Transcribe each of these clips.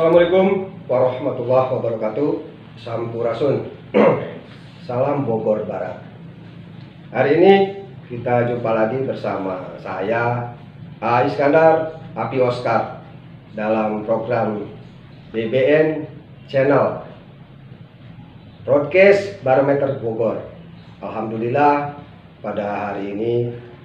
Assalamualaikum warahmatullahi wabarakatuh. Sampurasun. Salam Bogor Barat. Hari ini kita jumpa lagi bersama saya A. Iskandar, Api Oscar, dalam program BBN Channel Broadcast Barometer Bogor. Alhamdulillah pada hari ini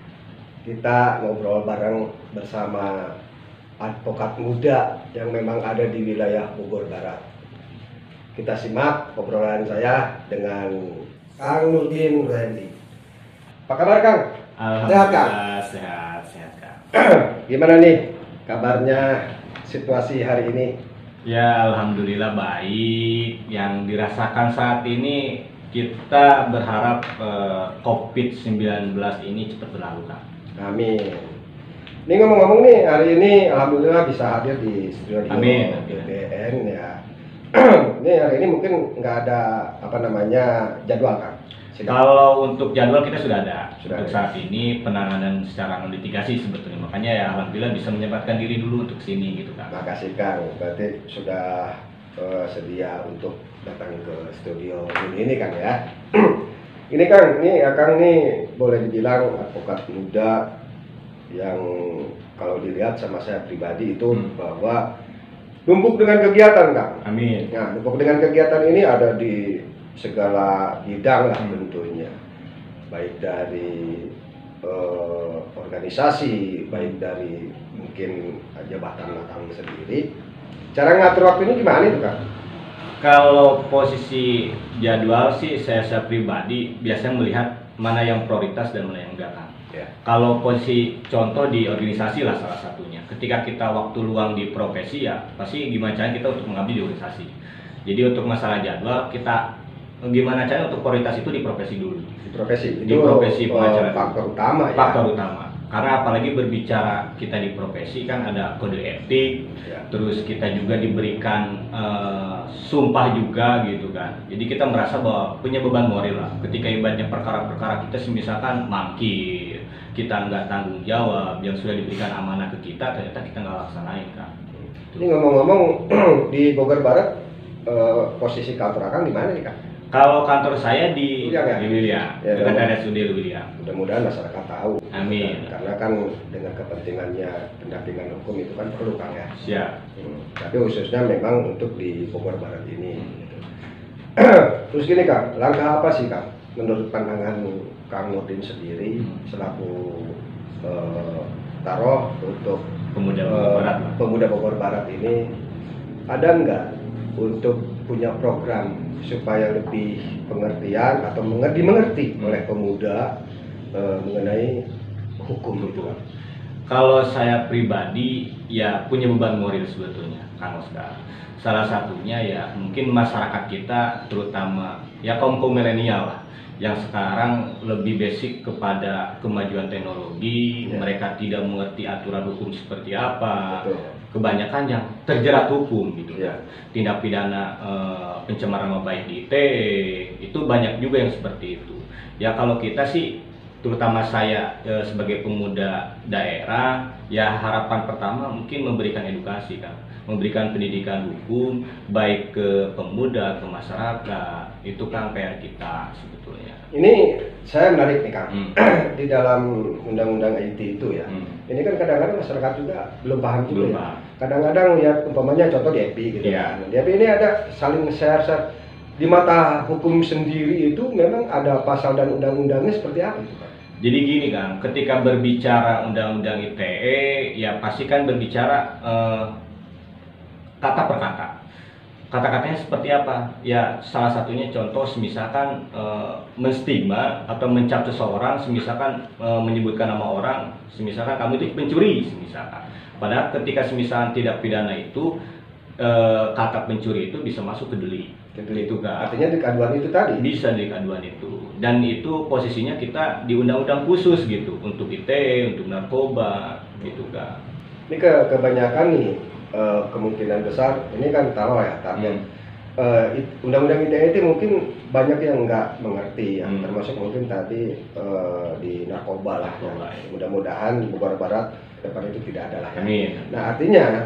kita ngobrol bareng bersama advokat muda yang memang ada di wilayah Bogor Barat. Kita simak obrolan saya dengan Kang Nurdin Randy. Apa kabar, Kang? Sehat, Kang? Sehat, Kang. Gimana nih kabarnya, situasi hari ini? Ya, alhamdulillah baik. Yang dirasakan saat ini, kita berharap COVID-19 ini cepat berlalu, Kang. Amin. Ini ngomong-ngomong nih, hari ini alhamdulillah bisa hadir di studio BBN ya. Ini hari ini mungkin nggak ada jadwal, Kang. Kalau untuk jadwal kita sudah ada. Sudah untuk ada. saat ini penanganan secara litigasi sebetulnya. Makanya ya alhamdulillah bisa menyempatkan diri dulu untuk sini gitu, Kang. Makasih, Kang. Berarti sudah sedia untuk datang ke studio ini Kang ya. Ini Kang, ini Kang nih boleh dibilang advokat muda yang kalau dilihat sama saya pribadi itu bahwa numpuk dengan kegiatan, Kang. Amin. Nah, numpuk dengan kegiatan ini ada di segala bidang lah tentunya, baik dari organisasi, baik dari mungkin jabatan Kang sendiri. Cara ngatur waktu ini gimana itu, Kang? Kalau posisi jadwal sih saya pribadi biasanya melihat mana yang prioritas dan mana yang enggak, Kang. Ya. Kalau posisi contoh di organisasi lah salah satunya. Ketika kita waktu luang di profesi ya pasti gimana caranya kita untuk mengabdi di organisasi. Jadi untuk masalah jadwal kita gimana caranya untuk prioritas itu di profesi dulu. Di profesi. Di profesi pengacara faktor utama ya. Faktor utama. Karena apalagi berbicara kita di profesi kan ada kode etik, Ya. terus kita juga diberikan sumpah juga gitu kan. Jadi kita merasa bahwa punya beban moral lah. Ketika ibaratnya perkara-perkara kita misalkan mangkir, kita nggak tanggung jawab, yang sudah diberikan amanah ke kita ternyata kita nggak laksanain kan. Ini ngomong-ngomong di Bogor Barat, posisi kantor Kang di mana nih, Kang? Kalau kantor saya di Ya, William, dekat RSUD William. Mudah-mudahan masyarakat tahu. Amin. Karena kan dengan kepentingannya pendampingan hukum itu kan perlu, Kang ya. Siap. Tapi khususnya memang untuk di Bogor Barat ini. Gitu. Terus gini, Kang, langkah apa sih, Kang, menurut pandangan Kang Nurdin sendiri selaku taruh untuk Pemuda Bogor Barat lah. pemuda Bogor Barat ini, ada nggak untuk punya program supaya lebih pengertian atau dimengerti oleh pemuda mengenai hukum itu, Kang? Kalau saya pribadi ya punya beban moral sebetulnya, Kang Oscar. Salah satunya ya mungkin masyarakat kita terutama ya kaum milenial lah yang sekarang lebih basic kepada kemajuan teknologi, mereka tidak mengerti aturan hukum seperti apa. Betul. Kebanyakan yang terjerat hukum gitu. Ya. Tindak pidana pencemaran nama baik di ITE itu banyak juga yang seperti itu. Ya kalau kita sih terutama saya sebagai pemuda daerah ya harapan pertama mungkin memberikan edukasi, Kang, memberikan pendidikan hukum baik ke pemuda, ke masyarakat. Itu kan PR kita sebetulnya. Ini saya menarik nih, Kang. Di dalam undang-undang IT itu ya. Ini kan kadang-kadang masyarakat juga belum paham juga. Belum ya. paham. Kadang-kadang lihat umpamanya contoh di EPI gitu. Iya. Di EPI ini ada saling share di mata hukum sendiri itu memang ada pasal dan undang-undangnya seperti apa itu, Kang? Jadi gini, Kang, ketika berbicara undang-undang ITE ya pasti kan berbicara kata per kata. Kata-katanya seperti apa? Ya salah satunya contoh misalkan menstigma atau mencap seseorang, misalkan menyebutkan nama orang, misalkan kamu itu pencuri, misalkan. Padahal ketika misalkan tidak pidana itu kata pencuri itu bisa masuk ke delik. Itu kan. Artinya di kaduan itu tadi. Bisa di kaduan itu. Dan itu posisinya kita di undang-undang khusus gitu untuk ITE, untuk narkoba, gitu kan. Ini kebanyakan nih kemungkinan besar ini kan taruh ya target. Undang-undang ITE itu mungkin banyak yang nggak mengerti ya, termasuk mungkin tadi di narkoba lah. Ya. Mudah-mudahan di Bogor Barat depan itu tidak ada lah. Ya. Amin. Nah artinya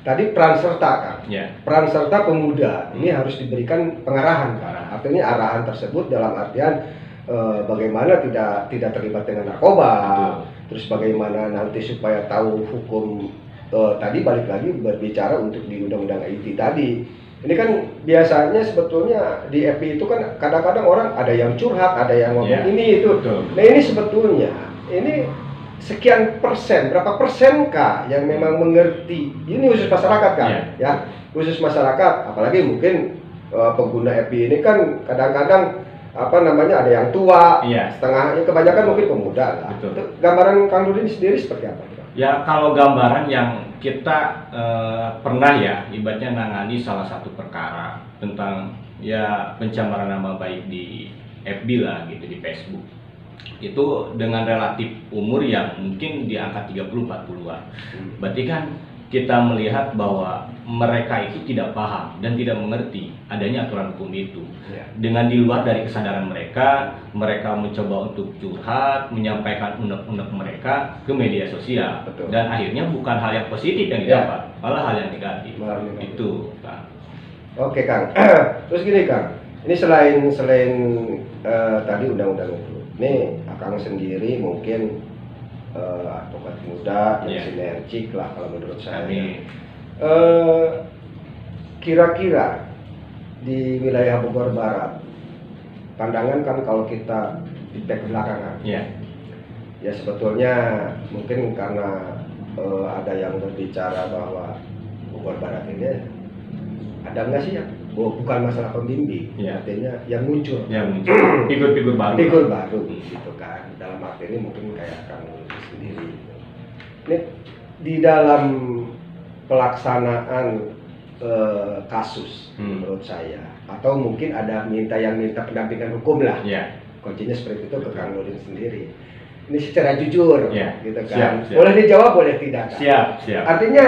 tadi peran serta kan, Ya. peran serta pemuda ini harus diberikan pengarahan kan. Artinya arahan tersebut dalam artian bagaimana tidak terlibat dengan narkoba, terus bagaimana nanti supaya tahu hukum. Tadi balik lagi berbicara untuk di undang-undang IT tadi. Ini kan biasanya sebetulnya di FB itu kan kadang-kadang orang ada yang curhat, ada yang ngomong ini itu. Nah ini sebetulnya ini sekian persen, berapa persenkah yang memang mengerti? Ini khusus masyarakat kan, ya khusus masyarakat. Apalagi mungkin pengguna FB ini kan kadang-kadang apa namanya ada yang tua, setengahnya kebanyakan mungkin pemuda lah. Gambaran Kang Nurdin sendiri seperti apa? Ya kalau gambaran yang kita pernah ya ibaratnya nangani salah satu perkara tentang ya pencemaran nama baik di FB lah gitu, di Facebook. Itu dengan relatif umur yang mungkin di angka 30-40-an. Berarti kan kita melihat bahwa mereka itu tidak paham dan tidak mengerti adanya aturan hukum itu. Dengan di luar dari kesadaran mereka mencoba untuk curhat, menyampaikan unek-unek mereka ke media sosial. Dan akhirnya bukan hal yang positif yang didapat, malah hal yang negatif. Itu, Kang. Oke, Kang. Terus gini, Kang. Ini selain tadi undang-undang itu, ini Kang sendiri mungkin advokat muda yang sinergik lah kalau menurut saya. Kira-kira di wilayah Bogor Barat, pandangan kan kalau kita di back belakangan, ya sebetulnya mungkin karena ada yang berbicara bahwa Bogor Barat ini ada nggak sih ya? Bukan masalah pembimbing, artinya yang muncul, figur-figur baru, gitu kan. Dalam arti ini mungkin kayak Kang sendiri. Ini di dalam pelaksanaan kasus menurut saya, atau mungkin ada yang minta pendampingan hukum lah. Kuncinya seperti itu ke Kang Nurdin sendiri. Ini secara jujur, gitu kan. Siap. Boleh dijawab, boleh tidak. Kan? Siap. Artinya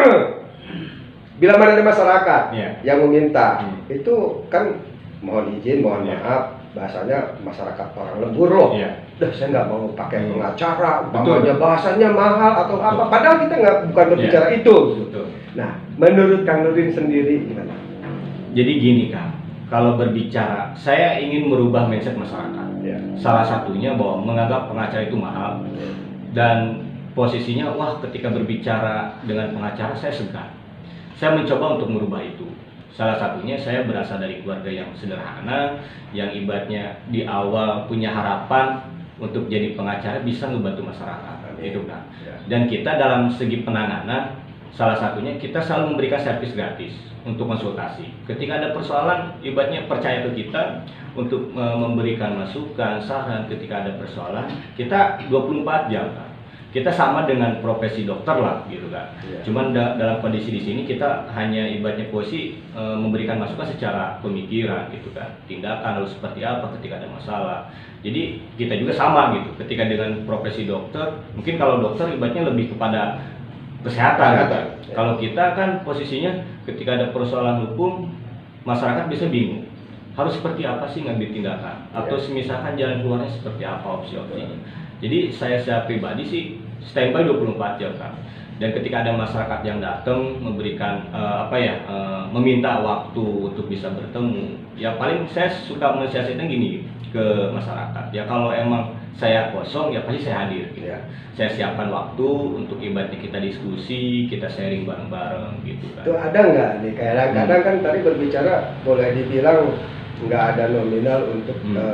bila mana ada masyarakat yang meminta, itu kan mohon izin, mohon maaf, bahasanya masyarakat orang lembur loh. Saya nggak mau pakai pengacara, bahasanya mahal atau apa. Padahal kita bukan berbicara itu. Nah, menurut Kang Nurdin sendiri gimana? Jadi gini, Kang, kalau berbicara, saya ingin merubah mindset masyarakat. Salah satunya bahwa menganggap pengacara itu mahal dan posisinya, wah ketika berbicara dengan pengacara saya segan. Saya mencoba untuk merubah itu. Salah satunya saya berasal dari keluarga yang sederhana, yang ibaratnya di awal punya harapan untuk jadi pengacara bisa membantu masyarakat, itu kan. Dan kita dalam segi penanganan, salah satunya kita selalu memberikan servis gratis untuk konsultasi. Ketika ada persoalan, ibaratnya percaya ke kita untuk memberikan masukan, saran. Ketika ada persoalan, kita 24 jam kan. Kita sama dengan profesi dokter lah gitu kan. Cuman dalam kondisi di sini kita hanya ibaratnya posisi memberikan masukan secara pemikiran gitu kan. Tindakan harus seperti apa ketika ada masalah. Jadi kita juga sama gitu. Ketika dengan profesi dokter, mungkin kalau dokter ibaratnya lebih kepada kesehatan gitu. Kalau kita kan posisinya ketika ada persoalan hukum, masyarakat bisa bingung. Harus seperti apa sih ngambil tindakan? Atau misalkan jalan keluarnya seperti apa opsi-opsinya. Jadi saya pribadi sih standby 24 jam kan. Dan ketika ada masyarakat yang datang memberikan meminta waktu untuk bisa bertemu, ya paling saya suka mensiasatnya gini ke masyarakat. Ya kalau emang saya kosong ya pasti saya hadir gitu. Saya siapkan waktu untuk ibaratnya kita diskusi, kita sharing bareng-bareng gitu kan. Itu ada nggak nih? Kadang-kadang kan tadi berbicara boleh dibilang nggak ada nominal untuk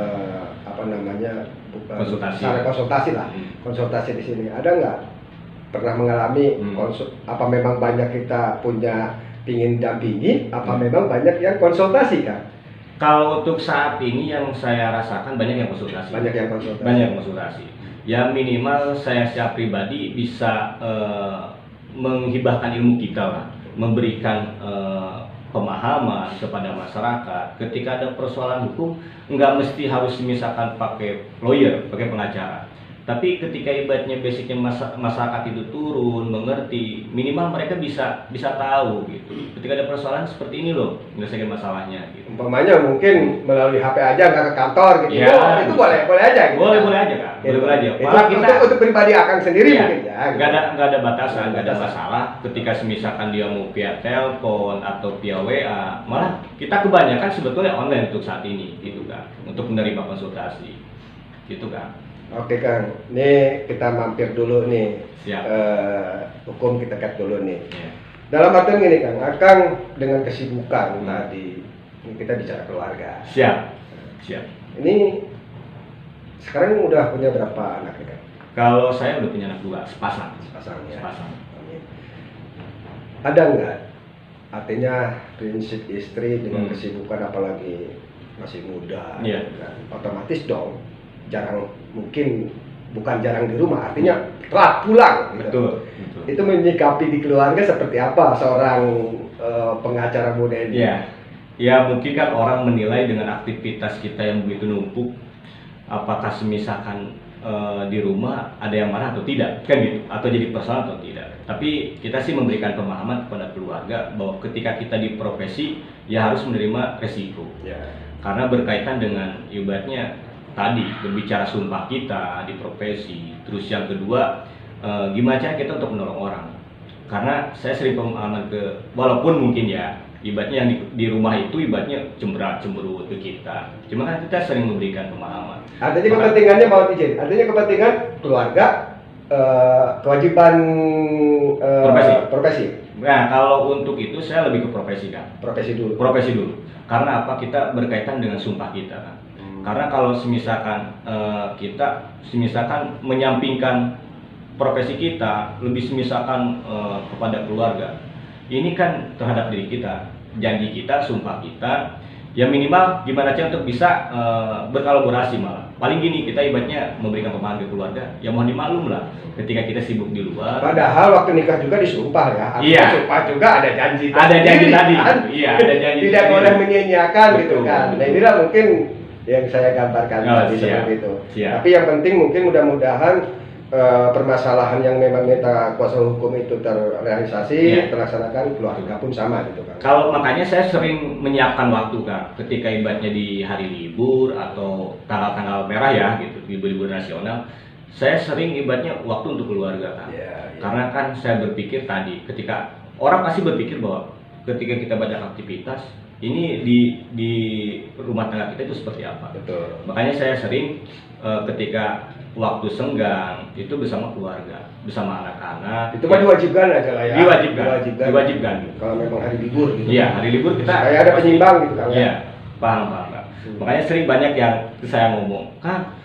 konsultasi lah. Konsultasi di sini ada nggak pernah mengalami apa memang banyak kita punya pingin dampingi, apa memang banyak yang konsultasi kan? Kalau untuk saat ini yang saya rasakan banyak yang konsultasi. Banyak konsultasi. Ya minimal saya secara pribadi bisa menghibahkan ilmu kita lah, memberikan pemahaman kepada masyarakat. Ketika ada persoalan hukum, nggak mesti harus misalkan pakai lawyer, pakai pengacara. Tapi ketika ibaratnya basicnya masyarakat itu turun, mengerti, minimal mereka bisa tahu gitu. Ketika ada persoalan seperti ini loh, menyelesaikan masalahnya gitu. Umpamanya mungkin melalui HP aja nggak ke kantor gitu. Ya, itu boleh aja gitu. Boleh aja kan. Gitu. Boleh aja. Itu Malah kita untuk pribadi akan sendiri iya, mungkin ya. Gitu. Nggak ada batasan, nggak ada masalah. Ketika misalkan dia mau via telepon atau via WA, malah kita kebanyakan sebetulnya online untuk saat ini gitu kan, untuk menerima konsultasi gitu kan. Oke Kang, nih kita mampir dulu nih. Siap. Hukum kita cut dulu nih. Ya. Dalam artian gini Kang dengan kesibukan tadi, ini kita bicara keluarga. Siap. Ini sekarang udah punya berapa anak ya Kang? Kalau saya udah punya anak 2, sepasang. Ya. Sepasang. Amin. Ada nggak? Artinya prinsip istri dengan kesibukan apalagi masih muda, Iya. kan? Otomatis dong bukan jarang di rumah, artinya telat pulang. Gitu. Betul. Itu menyikapi di keluarga seperti apa seorang pengacara muda ini? Ya mungkin kan orang menilai dengan aktivitas kita yang begitu numpuk, apakah semisalkan di rumah ada yang marah atau tidak, kan gitu, atau jadi persoalan atau tidak. Tapi kita sih memberikan pemahaman kepada keluarga bahwa ketika kita di profesi ya harus menerima resiko. Ya. Karena berkaitan dengan ibaratnya tadi berbicara sumpah kita di profesi, terus yang kedua gimana cara kita untuk menolong orang. Karena saya sering pengalaman walaupun mungkin ya ibaratnya yang di rumah itu ibaratnya cemberut ke kita, cuma kan kita sering memberikan pemahaman. Artinya kepentingannya mau izin, artinya kepentingan keluarga, kewajiban profesi. Nah kalau untuk itu saya lebih ke profesi kan. Profesi dulu. Karena apa, kita berkaitan dengan sumpah kita kan. Karena kalau semisalkan kita menyampingkan profesi kita, lebih semisalkan kepada keluarga, ini kan terhadap diri kita, janji kita, sumpah kita, ya minimal gimana aja untuk bisa berkolaborasi malah. Paling gini, kita ibaratnya memberikan pemahaman ke keluarga, ya mohon dimaklum lah ketika kita sibuk di luar. Padahal waktu nikah juga disumpah ya. Iya. Sumpah juga ada janji. Ada janji tadi. Kan? Iya, ada janji. Tidak boleh menyia-nyiakan gitu kan. Betul. Nah inilah mungkin yang saya gambarkan tadi seperti itu. Tapi yang penting mungkin mudah-mudahan permasalahan yang memang minta kuasa hukum itu terrealisasi, terlaksanakan, keluarga pun sama gitu kan. Kalau makanya saya sering menyiapkan waktu kan, ketika ibaratnya di hari libur atau tanggal-tanggal merah ya gitu, libur nasional, saya sering ibaratnya waktu untuk keluarga kan. Karena kan saya berpikir tadi, ketika orang pasti berpikir bahwa ketika kita banyak aktivitas, ini di rumah tangga kita itu seperti apa. Betul. Makanya saya sering ketika waktu senggang itu bersama keluarga, bersama anak-anak. Itu mah diwajibkan aja lah ya. Diwajibkan. Kalau memang hari libur gitu. Iya, hari libur kita kayak ada penyimbang gitu kan. Iya, paham. Makanya sering banyak yang saya ngomong, kan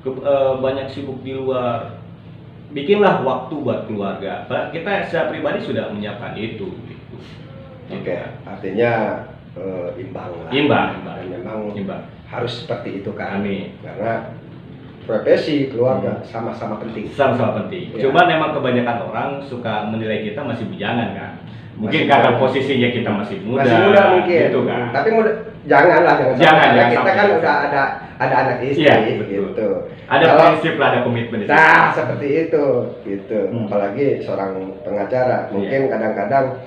banyak sibuk di luar, bikinlah waktu buat keluarga. Kita secara pribadi sudah menyiapkan itu gitu. Oke, artinya imbang lah. Imbang. Dan memang imbang. Harus seperti itu kan. Amin. Karena profesi, keluarga sama-sama penting. Sama-sama penting. Ya. Cuma memang kebanyakan orang suka menilai kita masih bujangan kan. Mungkin karena posisinya kita masih muda. Masih muda mungkin. Gitu kan. Tapi jangan Jangan kita kan udah ada anak istri gitu. Ada prinsip lah, ada komitmen. Nah, seperti itu gitu. Apalagi seorang pengacara, mungkin kadang-kadang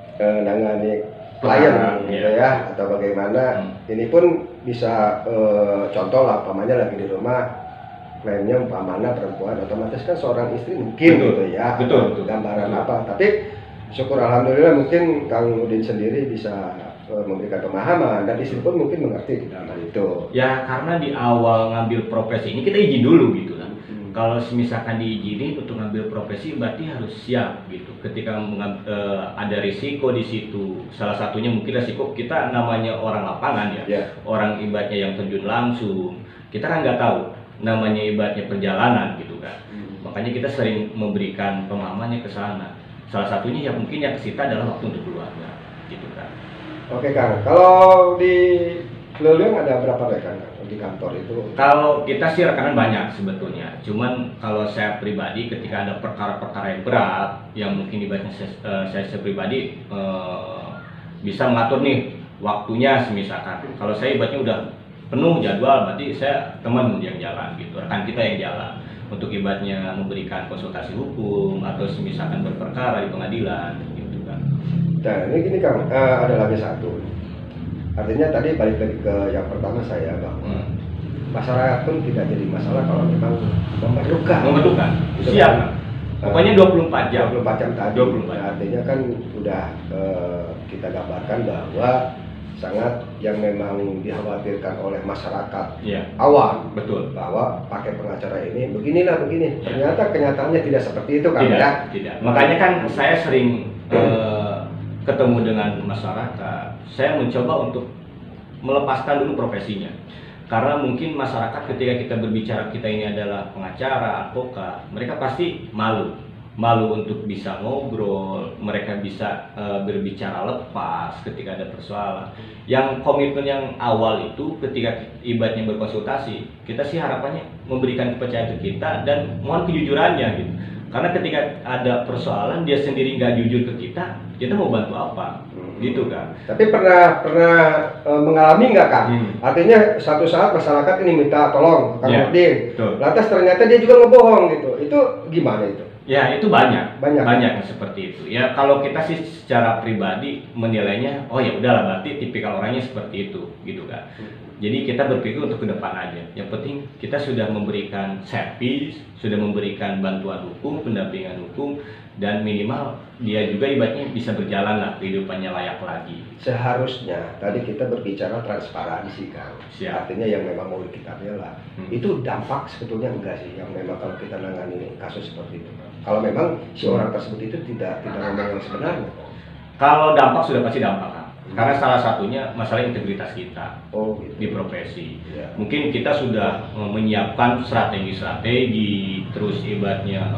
nangani klien gitu ya atau bagaimana. Ini pun bisa contoh lah, umpamanya lagi di rumah, kliennya umpamanya perempuan, otomatis kan seorang istri mungkin gitu ya. Betul. Gambaran apa? Tapi syukur alhamdulillah mungkin Kang Udin sendiri bisa memberikan pemahaman dan istri pun mungkin mengerti dalam hal itu. Ya karena di awal ngambil profesi ini kita izin dulu gitu kan. Kalau misalkan diizinin untuk ngambil profesi berarti harus siap gitu. Ketika ada risiko di situ, salah satunya mungkin risiko kita namanya orang lapangan ya. Orang ibaratnya yang terjun langsung, kita kan nggak tahu namanya ibaratnya perjalanan gitu kan. Makanya kita sering memberikan pemahamannya ke sana. Salah satunya ya mungkin yang ke situ adalah waktu untuk keluarga gitu kan. Oke Kang, kalau di Leuleung ada berapa rekan di kantor itu? Kalau kita sih rekanan banyak sebetulnya. Cuman kalau saya pribadi ketika ada perkara-perkara yang berat yang mungkin ibaratnya saya pribadi bisa mengatur nih waktunya misalkan. Kalau saya ibaratnya udah penuh jadwal berarti saya teman yang jalan gitu, rekan kita yang jalan. untuk ibaratnya memberikan konsultasi hukum atau misalkan berperkara di pengadilan gitu kan. Nah ini gini Kang, ada lagi satu. Artinya tadi balik lagi ke yang pertama saya bahwa masyarakat pun tidak jadi masalah kalau memang memerlukan. Gitu siap kan? Pokoknya 24 jam. 24 jam tadi. 24. Nah, artinya kan udah kita gambarkan bahwa sangat yang memang dikhawatirkan oleh masyarakat awam, betul, bahwa pakai pengacara ini beginilah begini. Ternyata kenyataannya tidak seperti itu kan? Tidak. Makanya kan saya sering ketemu dengan masyarakat. Saya mencoba untuk melepaskan dulu profesinya. Karena mungkin masyarakat ketika kita berbicara kita ini adalah pengacara, advokat, mereka pasti malu untuk bisa ngobrol, mereka bisa berbicara lepas ketika ada persoalan. Yang komitmen yang awal itu ketika ibaratnya berkonsultasi, kita sih harapannya memberikan kepercayaan ke kita dan mohon kejujurannya gitu. Karena ketika ada persoalan dia sendiri nggak jujur ke kita mau bantu apa? Gitu kan. Tapi pernah mengalami nggak Kang? Artinya satu saat masyarakat ini minta tolong Kang Nurdin, lantas ternyata dia juga ngebohong gitu. Itu gimana itu? Ya itu banyak yang seperti itu. Ya kalau kita sih secara pribadi menilainya, oh ya udahlah berarti tipikal orangnya seperti itu, gitu kan. Jadi kita berpikir untuk ke depan aja. Yang penting kita sudah memberikan servis, sudah memberikan bantuan hukum, pendampingan hukum, dan minimal dia juga ibaratnya bisa berjalan lah kehidupannya layak lagi. Seharusnya tadi kita berbicara transparansi kan. Artinya yang memang mau kita bela. Itu dampak sebetulnya enggak sih yang memang kalau kita nangani kasus seperti itu. Kalau memang si orang tersebut itu tidak ngomong yang sebenarnya. Kalau dampak sudah pasti dampak kan. Karena salah satunya masalah integritas kita gitu. Di profesi. Mungkin kita sudah menyiapkan strategi, terus ibaratnya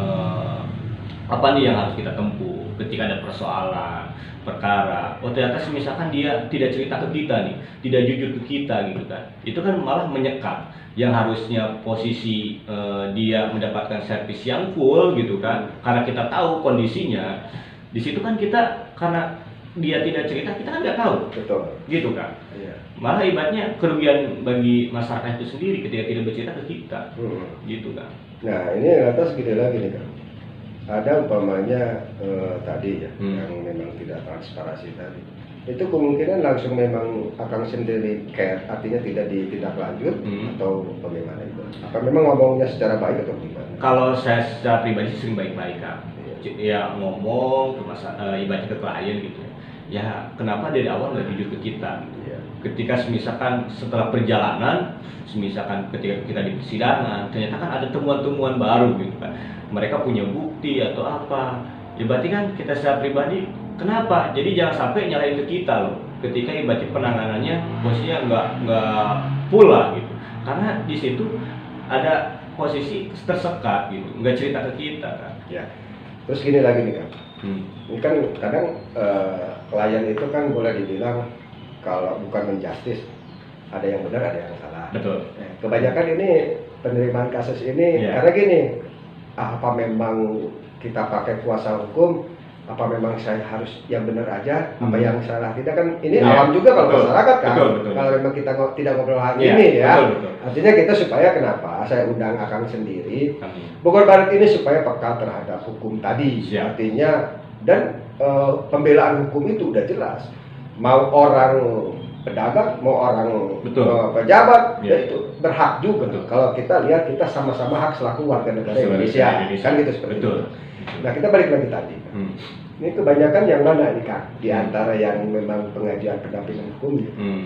apa nih yang harus kita tempuh ketika ada persoalan, perkara. Oh ternyata misalkan dia tidak cerita ke kita nih, tidak jujur ke kita gitu kan. Itu kan malah menyekat. Yang harusnya posisi dia mendapatkan servis yang full gitu kan. Karena kita tahu kondisinya. Di situ kan kita karena dia tidak cerita, kita kan nggak tahu. Betul. Gitu kan. Malah ibaratnya kerugian bagi masyarakat itu sendiri ketika tidak bercerita ke kita. Gitu kan. Nah ini atas gede lagi nih kan. Ada umpamanya tadi ya, yang memang tidak transparansi tadi. Itu kemungkinan langsung memang akan sendiri care, artinya tidak ditindaklanjut atau bagaimana itu? Apa memang ngomongnya secara baik atau gimana? Kalau saya secara pribadi sering baik-baik kan. Ya ngomong ke ibaratnya ke klien gitu. Ya kenapa dari awal nggak jujur ke kita? Ketika misalkan setelah perjalanan, misalkan ketika kita di persidangan, ternyata kan ada temuan-temuan baru gitu kan. Mereka punya bukti atau apa? Ya berarti kan kita secara pribadi, kenapa? Jadi jangan sampai nyalain ke kita loh. Ketika ibaratnya penanganannya, posisinya nggak pula gitu. Karena di situ ada posisi tersekat gitu, nggak cerita ke kita kan. Terus gini lagi nih kan. Ini kan kadang klien itu kan boleh dibilang kalau bukan menjustis, ada yang benar ada yang salah. Betul. Kebanyakan ini penerimaan kasus ini karena gini, apa memang kita pakai kuasa hukum, apa memang saya harus yang benar aja, apa yang salah tidak kan ini awam juga kalau masyarakat kan. Betul. Kalau memang kita tidak ngobrol hal ini betul. Artinya kita supaya kenapa saya undang Akang sendiri, Bogor Barat ini supaya peka terhadap hukum tadi. Artinya dan pembelaan hukum itu udah jelas. Mau orang pedagang, mau orang pejabat, itu berhak juga. Kalau kita lihat kita sama-sama hak selaku warga negara Indonesia. Kan gitu seperti itu. Nah kita balik lagi tadi. Ini kebanyakan yang mana nih Kak? Di antara yang memang pengajian pendampingan hukum.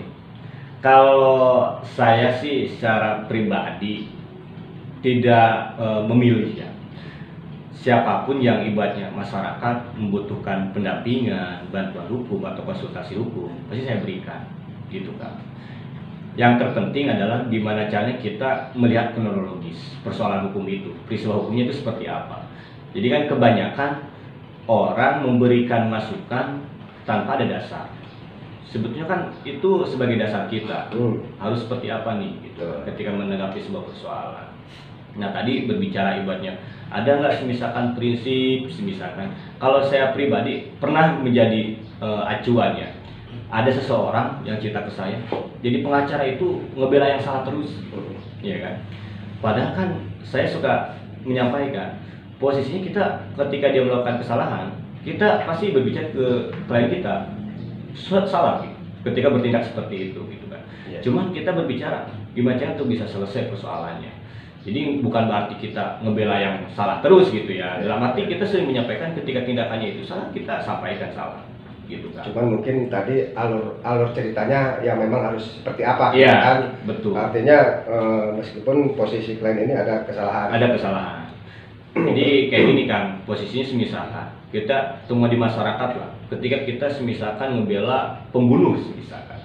Kalau saya sih secara pribadi tidak memilih ya. Siapapun yang ibaratnya masyarakat membutuhkan pendampingan, bantuan hukum atau konsultasi hukum, pasti saya berikan, gitu kan. Yang terpenting adalah gimana caranya kita melihat kronologis persoalan hukum itu, peristiwa hukumnya itu seperti apa. Jadi kan kebanyakan orang memberikan masukan tanpa ada dasar. Sebetulnya kan itu sebagai dasar kita harus seperti apa nih, gitu, ketika menanggapi sebuah persoalan. Nah tadi berbicara ibaratnya ada nggak misalkan prinsip, misalkan kalau saya pribadi pernah menjadi acuan ya, ada seseorang yang cerita ke saya, jadi pengacara itu ngebela yang salah terus, ya kan? Padahal kan saya suka menyampaikan, posisinya kita ketika dia melakukan kesalahan, kita pasti berbicara ke klien kita salah gitu, ketika bertindak seperti itu gitu kan. Iya. Cuman kita berbicara gimana cara untuk bisa selesai persoalannya. Jadi bukan berarti kita ngebela yang salah terus gitu ya. Dalam arti kita sering menyampaikan ketika tindakannya itu salah, kita sampaikan salah gitu kan. Cuman mungkin tadi alur ceritanya yang memang harus seperti apa, Iya, kan? betul. Artinya meskipun posisi klien ini ada kesalahan. Ada kesalahan. Jadi kayak gini kan, posisinya semisalkan kita semua di masyarakat lah. Ketika kita semisalkan ngebela pembunuh semisalkan,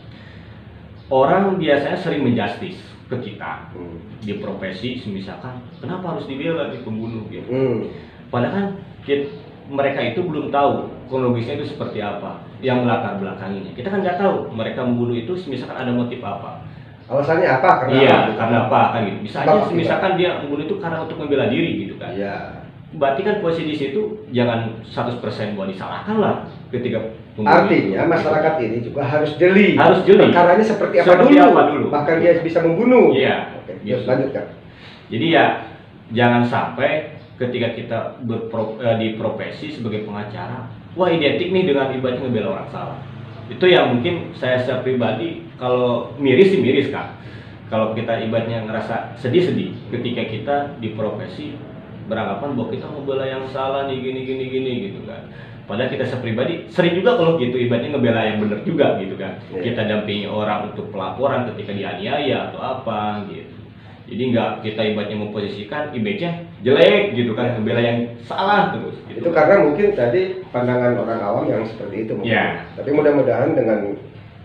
orang biasanya sering menjustis ke kita di profesi semisalkan, kenapa harus dibela di pembunuh gitu. Padahal mereka itu belum tahu kronologisnya itu seperti apa, yang melatar belakanginya. Kita kan nggak tahu mereka membunuh itu misalkan ada motif apa. Alasannya apa? Karena iya, apa, gitu. karena apa kan gitu. Bisa aja misalkan dia membunuh itu karena untuk membela diri gitu kan. Iya. Berarti kan posisi di situ jangan 100% buat disalahkan lah ketika artinya itu, masyarakat gitu. ini juga harus jeli. Harus jeli. Perkaranya seperti apa dulu. Bahkan dia bisa membunuh. Iya. Oke, Gitu. lanjutkan. Jadi ya jangan sampai ketika kita di profesi sebagai pengacara, wah identik nih dengan ibaratnya ngebela orang salah. Itu yang mungkin saya secara pribadi kalau miris sih miris kan. Kalau kita ibaratnya ngerasa sedih-sedih ketika kita di profesi beranggapan bahwa kita ngebela yang salah nih gini gitu kan. Padahal kita secara pribadi sering juga kalau gitu ibaratnya ngebela yang benar juga gitu kan. Kita dampingi orang untuk pelaporan ketika dianiaya atau apa gitu. Jadi nggak kita ibaratnya memposisikan image-nya jelek gitu kan, ngebela yang salah terus gitu. Itu karena mungkin tadi pandangan orang awam yang seperti itu mungkin. Ya. Tapi mudah-mudahan dengan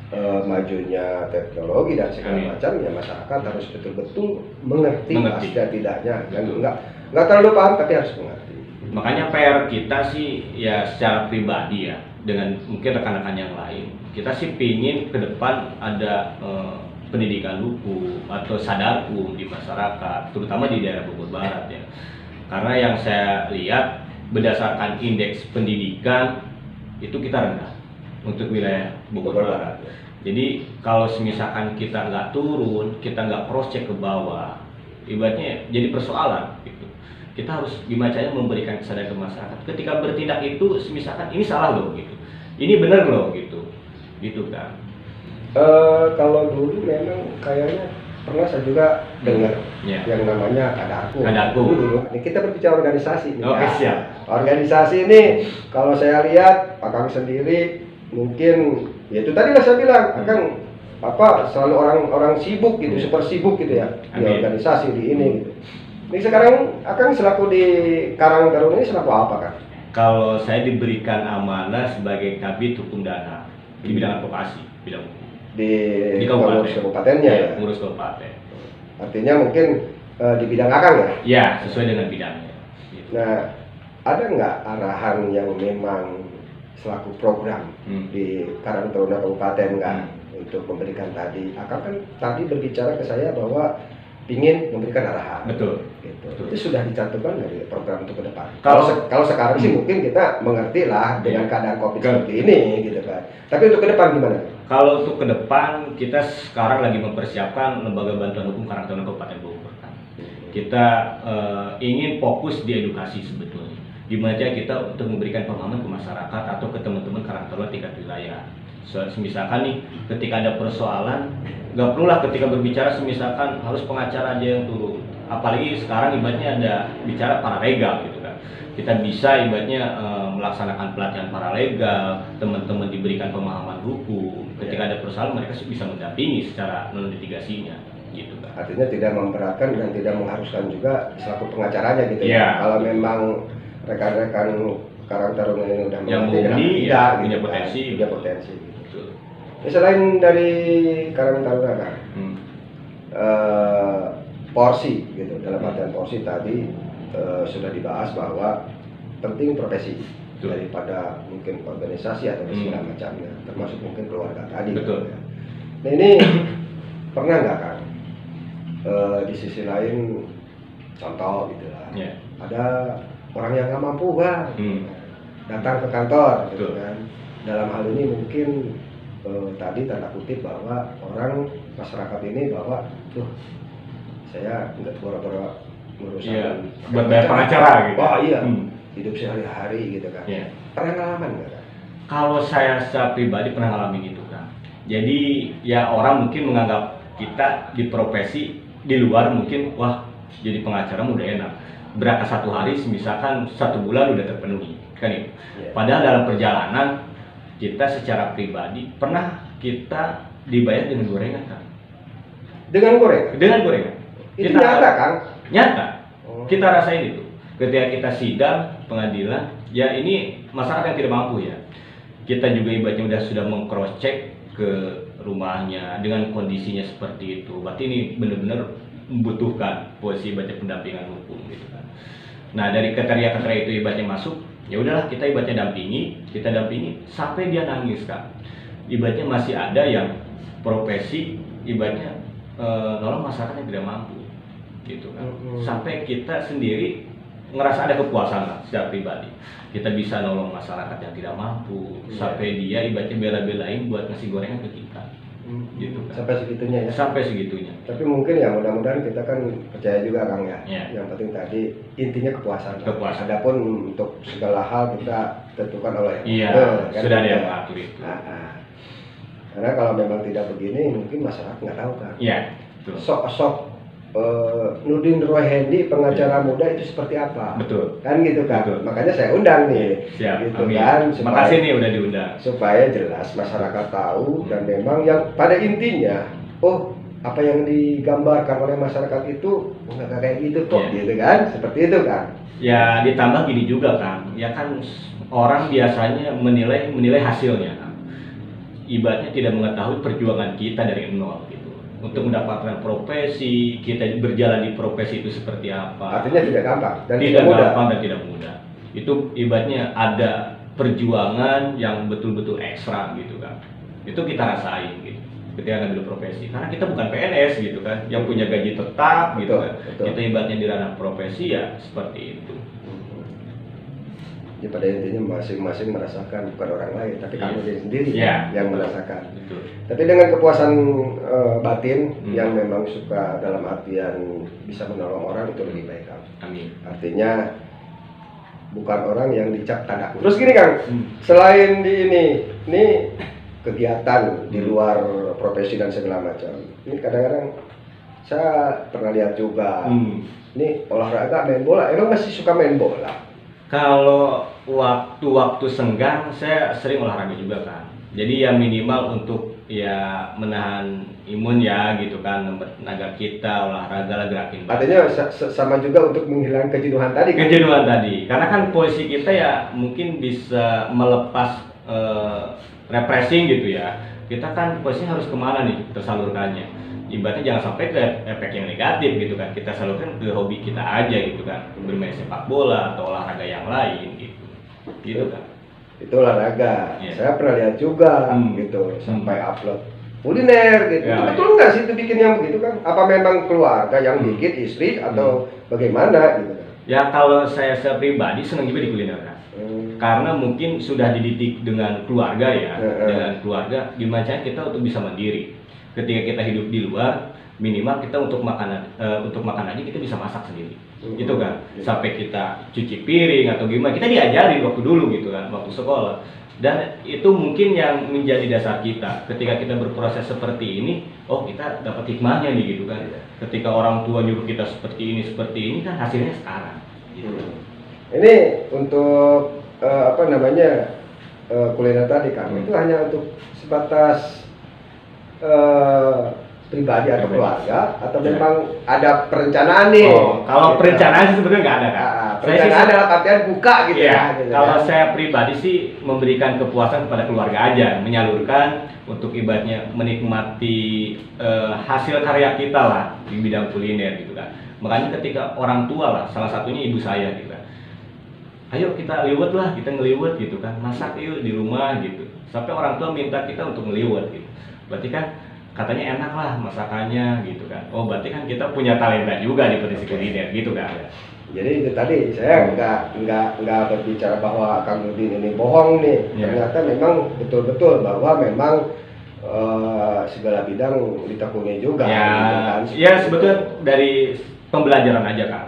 majunya teknologi dan segala macam ya masyarakat harus betul-betul mengerti. Asli tidaknya dan nggak terlalu paham tapi harus mengerti. Makanya PR kita sih ya secara pribadi ya dengan mungkin rekan-rekan yang lain, kita sih pingin ke depan ada pendidikan hukum atau sadar hukum di masyarakat, terutama di daerah Bogor Barat ya. Karena yang saya lihat berdasarkan indeks pendidikan itu kita rendah untuk wilayah Bogor Barat. Jadi kalau misalkan kita nggak turun, kita nggak cross check ke bawah, ibaratnya jadi persoalan gitu. Kita harus gimana caranya memberikan kesadaran ke masyarakat. Ketika bertindak itu, misalkan ini salah loh gitu, ini benar loh gitu kan. Kalau dulu memang kayaknya pernah saya juga dengar yang namanya kadarku. Dulu ini kita berbicara organisasi. Oke, siap. Organisasi ini kalau saya lihat Pak Kang sendiri mungkin ya itu tadi lah saya bilang Kang selalu orang sibuk gitu, super sibuk gitu ya di organisasi di ini gitu. Ini sekarang Akang selaku di Karang Taruna ini selaku apa Kang? Kalau saya diberikan amanah sebagai Kabid Hukum Dana di bidang advokasi, bidang hukum. Di kabupatennya ya, pengurus kabupaten. Artinya mungkin di bidang Akang ya? Ya, sesuai dengan bidangnya. Gitu. Nah, ada nggak arahan yang memang selaku program di Karang Taruna Kabupaten nggak untuk memberikan tadi? Akang kan tadi berbicara ke saya bahwa ingin memberikan arahan. Betul. Gitu. Betul. Itu sudah dicantumkan dari program untuk ke depan. Kalau sekarang sih mungkin kita mengerti lah dengan keadaan COVID seperti ini, gitu kan. Tapi untuk ke depan gimana? Kalau untuk ke depan kita sekarang lagi mempersiapkan lembaga bantuan hukum Karang Taruna Kabupaten Bogor. Kita ingin fokus di edukasi sebetulnya. Gimana kita untuk memberikan pemahaman ke masyarakat atau ke teman-teman Karang Taruna tingkat wilayah. Misalkan nih ketika ada persoalan, nggak perlu lah ketika berbicara misalkan harus pengacara aja yang turun. Apalagi sekarang ibaratnya ada bicara paralegal gitu kan. Kita bisa ibaratnya melaksanakan pelatihan paralegal, teman-teman diberikan pemahaman hukum. Ketika ada persoalan mereka bisa mendampingi secara non litigasinya gitu kan. Artinya tidak memberatkan dan tidak mengharuskan juga selaku pengacaranya gitu ya. Kalau memang rekan-rekan Karang Taruna ini udah mengerti, punya potensi. Ini selain dari Karang Taruna kan, porsi gitu, dalam artian porsi tadi sudah dibahas bahwa penting profesi daripada mungkin organisasi atau segala macamnya, termasuk mungkin keluarga tadi. Betul. Gitu ya. Nah ini pernah nggak kan di sisi lain contoh gitu lah, ada orang yang nggak mampu kan, datang ke kantor gitu kan. Dalam hal ini mungkin tadi tanda kutip bahwa orang masyarakat ini bahwa tuh saya nggak boro-boro urusan Iya, buat bayar pengacara gitu. Oh iya, hidup sehari-hari gitu kan. Iya. Pernah ngalaman nggak kan? Kalau saya secara pribadi pernah ngalamin itu kan. Jadi ya orang mungkin menganggap kita di profesi di luar mungkin wah jadi pengacara udah enak. Berangkat satu hari misalkan 1 bulan udah terpenuhi kan itu. Iya. Padahal dalam perjalanan kita secara pribadi pernah kita dibayar dengan gorengan kan. Dengan gorengan? Dengan gorengan. Itu nyata kan? Nyata. Oh. Kita rasain itu. Ketika kita sidang pengadilan, ya ini masyarakat yang tidak mampu ya. Kita juga ibaratnya sudah meng-cross check ke rumahnya dengan kondisinya seperti itu. Berarti ini benar-benar membutuhkan posisi ibaratnya pendampingan hukum gitu kan. Nah, dari kriteria-kriteria itu ibaratnya masuk, ya udahlah kita ibaratnya kita dampingi sampai dia nangis kan. Ibaratnya masih ada yang profesi ibaratnya nolong masyarakat yang tidak mampu gitu kan. Sampai kita sendiri ngerasa ada kepuasan lah secara pribadi. Kita bisa nolong masyarakat yang tidak mampu, sampai dia ibaratnya bela-belain buat ngasih gorengan ke kita. Gitu kan. Sampai segitunya ya. Sampai segitunya. Tapi mungkin ya mudah-mudahan kita kan percaya juga Kang ya. Iya. Yang penting tadi intinya kepuasan. Kepuasan. Adapun untuk segala hal kita tentukan oleh Iya, kan? sudah ada yang mengatur itu. Karena kalau memang tidak begini mungkin masyarakat nggak tahu kan. Iya, betul. Sok-sok Nurdin Rohendi pengacara muda itu seperti apa? Betul. Kan gitu kan. Betul. Makanya saya undang nih. Siap. Gitu Amin. kan. Terima kasih nih udah diundang. Supaya jelas masyarakat tahu dan memang yang pada intinya, oh apa yang digambarkan oleh masyarakat itu nggak kayak gitu kok, gitu kan? Seperti itu kan. Ya ditambah gini juga kan, ya kan orang biasanya menilai hasilnya. Ibaratnya tidak mengetahui perjuangan kita dari nol gitu. Untuk mendapatkan profesi, kita berjalan di profesi itu seperti apa. Artinya tidak gampang dan tidak mudah. gampang dan tidak mudah. Itu ibaratnya ada perjuangan yang betul-betul ekstra gitu kan. Itu kita rasain gitu ketika ngambil profesi. Karena kita bukan PNS gitu kan, yang punya gaji tetap gitu kan. Betul. Kita ibaratnya di ranah profesi ya seperti itu. Ya pada intinya masing-masing merasakan, bukan orang lain, tapi kamu diri sendiri yang merasakan. Betul. Tapi dengan kepuasan batin yang memang suka dalam artian bisa menolong orang itu lebih baik Kang. Amin. Artinya bukan orang yang dicap tanda. Terus gini Kang, selain di ini kegiatan di luar profesi dan segala macam. Ini kadang-kadang saya pernah lihat juga. Ini olahraga main bola. Emang masih suka main bola? Kalau waktu-waktu senggang saya sering olahraga juga kan. Jadi ya minimal untuk ya menahan imun ya gitu kan, tenaga kita olahraga lah, gerakin badan. Artinya sama juga untuk menghilangkan kejenuhan tadi kan? Kejenuhan tadi. Karena kan posisi kita ya mungkin bisa melepas refreshing gitu ya. Kita kan posisinya harus kemana nih tersalurkannya. Ibaratnya jangan sampai ke efek yang negatif gitu kan. Kita salurkan ke hobi kita aja gitu kan, bermain sepak bola atau olahraga yang lain gitu kan. Itu olahraga. Saya pernah lihat juga gitu, sampai upload kuliner gitu. Betul nggak sih itu bikin yang begitu kan? Apa memang keluarga yang bikin, istri atau bagaimana gitu kan? Ya kalau saya pribadi senang juga di kuliner kan. Karena mungkin sudah dididik dengan keluarga ya, dengan keluarga gimana caranya kita untuk bisa mandiri. Ketika kita hidup di luar, minimal kita untuk makan aja kita bisa masak sendiri, gitu kan. Sampai kita cuci piring atau gimana, kita diajari waktu dulu gitu kan, waktu sekolah. Dan itu mungkin yang menjadi dasar kita. Ketika kita berproses seperti ini, oh kita dapat hikmahnya nih gitu kan. Ketika orang tua nyuruh kita seperti ini kan hasilnya sekarang. Gitu. Ini untuk kuliner tadi kan, itu hanya untuk sebatas pribadi atau keluarga atau memang ada perencanaan nih? Kalau perencanaan sih sebenarnya nggak ada kan. Perencanaan dalam artian buka gitu ya. Kalau saya pribadi sih memberikan kepuasan kepada keluarga aja, menyalurkan untuk ibaratnya menikmati hasil karya kita lah di bidang kuliner gitu kan. Makanya ketika orang tua lah, salah satunya ibu saya gitu kan. Ayo kita liwet lah, kita ngeliwet gitu kan, masak yuk di rumah gitu. Sampai orang tua minta kita untuk ngeliwet gitu. Berarti kan katanya enak lah masakannya gitu kan. Oh berarti kan kita punya talenta juga di petisi kuliner gitu kan. Jadi itu tadi saya nggak berbicara bahwa Kang Nurdin ini bohong nih. Ternyata memang betul-betul bahwa memang segala bidang ditekuni juga. Ya, gitu kan. Ya sebetulnya dari pembelajaran aja kan.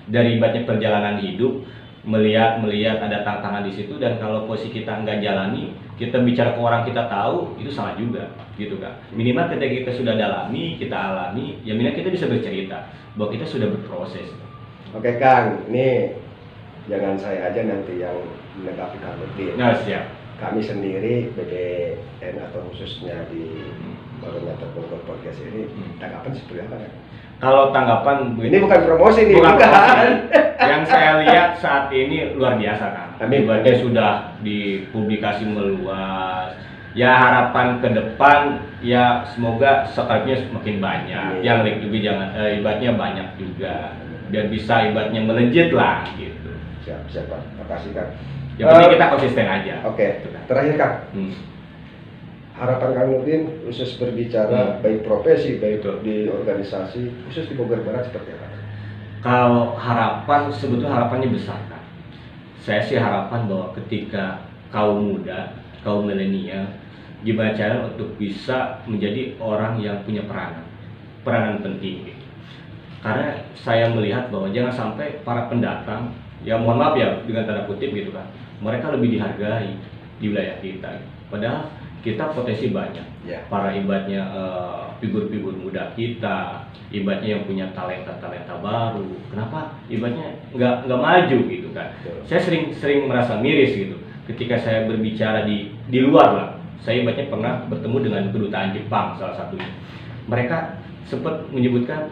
dari banyak perjalanan hidup, melihat ada tantangan di situ, dan kalau posisi kita nggak jalani, kita bicara ke orang kita tahu, itu salah juga gitu kan. Minimal ketika kita sudah dalami, kita alami, ya minimal kita bisa bercerita bahwa kita sudah berproses. Oke Kang, ini jangan saya aja nanti yang menanggapi Kang Nurdin. Nah, siap. Kami sendiri BDN atau khususnya di Barometer Bogor Podcast ini tanggapan seperti apa kan? Kalau tanggapan Ini bukan promosi nih, bukan bukan. promosi. Yang saya lihat saat ini luar biasa kan. Amin. Ibaratnya sudah dipublikasi meluas. Ya harapan ke depan ya semoga subscribe-nya semakin banyak. Amin. Yang like juga jangan ibaratnya banyak juga. Biar bisa ibaratnya melejit lah gitu. Siap Pak, makasih Kang. Yang penting kita konsisten aja. Oke, Gitu kan. terakhir Kang. Harapan Kang Nurdin khusus berbicara baik profesi, baik Betul. di organisasi, khusus di Bogor Barat seperti apa? Kalau harapan, sebetulnya harapannya besar kan. Saya sih harapan bahwa ketika kaum muda, kaum milenial, gimana cara untuk bisa menjadi orang yang punya peranan penting gitu. Karena saya melihat bahwa jangan sampai para pendatang, ya mohon maaf ya dengan tanda kutip gitu kan, mereka lebih dihargai di wilayah kita. Padahal kita potensi banyak. Ya. Para ibaratnya figur-figur muda kita, ibaratnya yang punya talenta baru. Kenapa ibaratnya nggak maju gitu kan? Betul. Saya sering merasa miris gitu. Ketika saya berbicara di luar lah, saya ibaratnya pernah bertemu dengan kedutaan Jepang salah satunya. Mereka sempat menyebutkan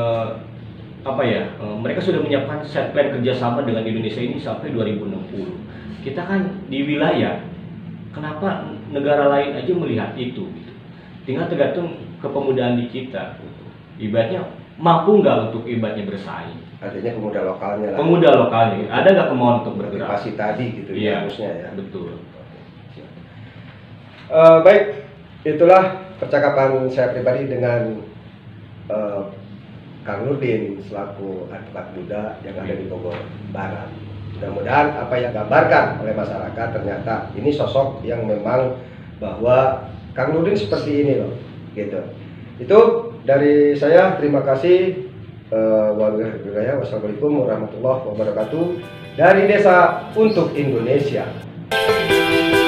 mereka sudah menyiapkan set plan kerjasama dengan Indonesia ini sampai 2060. Kita kan di wilayah, kenapa negara lain aja melihat itu gitu. Tinggal tergantung kepemudaan di kita. Ibaratnya mampu nggak untuk ibaratnya bersaing. Artinya pemuda lokalnya lah. Pemuda lokalnya, ada nggak kemauan untuk bergerak? Motivasi tadi gitu ya Iya, harusnya ya. betul. Baik, itulah percakapan saya pribadi dengan Kang Nurdin selaku advokat muda yang ada di Bogor Barat. Mudah-mudahan apa yang digambarkan oleh masyarakat ternyata ini sosok yang memang bahwa Kang Nurdin seperti ini loh, gitu. Itu dari saya, terima kasih. Wassalamualaikum warahmatullahi wabarakatuh dari Desa untuk Indonesia.